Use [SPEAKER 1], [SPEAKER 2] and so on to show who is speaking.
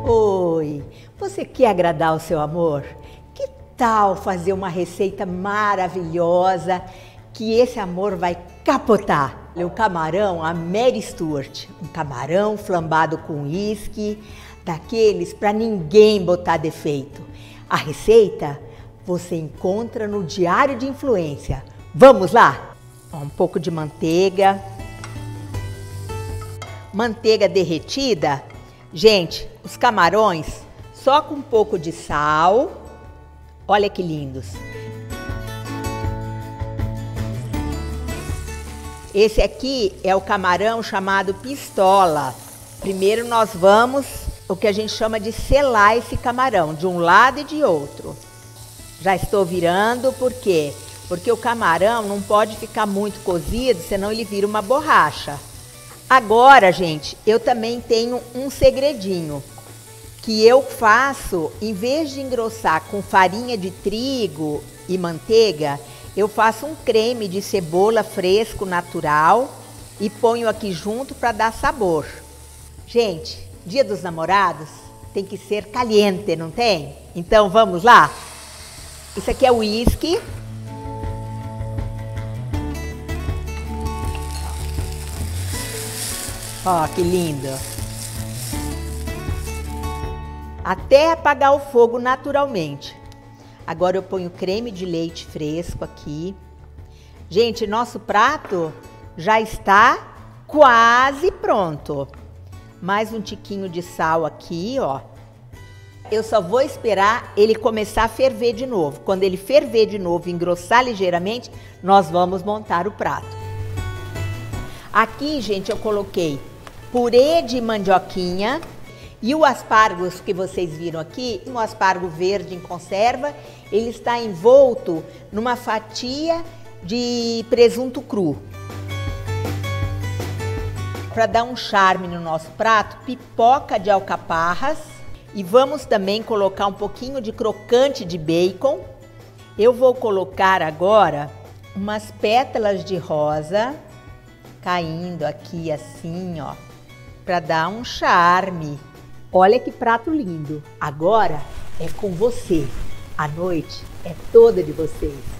[SPEAKER 1] Oi, você quer agradar o seu amor? Que tal fazer uma receita maravilhosa que esse amor vai capotar? O camarão a Mary Stuart, um camarão flambado com uísque, daqueles para ninguém botar defeito. A receita você encontra no Diário de Influência. Vamos lá? Um pouco de manteiga. Manteiga derretida. Gente, os camarões só com um pouco de sal. Olha que lindos. Esse aqui é o camarão chamado pistola. Primeiro nós vamos, o que a gente chama de selar esse camarão, de um lado e de outro. Já estou virando, por quê? Porque o camarão não pode ficar muito cozido, senão ele vira uma borracha. Agora, gente, eu também tenho um segredinho, que eu faço, em vez de engrossar com farinha de trigo e manteiga, eu faço um creme de cebola fresco natural e ponho aqui junto para dar sabor. Gente, Dia dos Namorados tem que ser caliente, não tem? Então vamos lá? Isso aqui é uísque. Ó, que lindo! Até apagar o fogo naturalmente. Agora eu ponho creme de leite fresco aqui. Gente, nosso prato já está quase pronto. Mais um tiquinho de sal aqui, ó. Eu só vou esperar ele começar a ferver de novo. Quando ele ferver de novo e engrossar ligeiramente, nós vamos montar o prato. Aqui, gente, eu coloquei purê de mandioquinha e o aspargos que vocês viram aqui, um aspargo verde em conserva, ele está envolto numa fatia de presunto cru. Para dar um charme no nosso prato, pipoca de alcaparras e vamos também colocar um pouquinho de crocante de bacon. Eu vou colocar agora umas pétalas de rosa caindo aqui assim, ó, para dar um charme. Olha que prato lindo. Agora é com você. A noite é toda de vocês.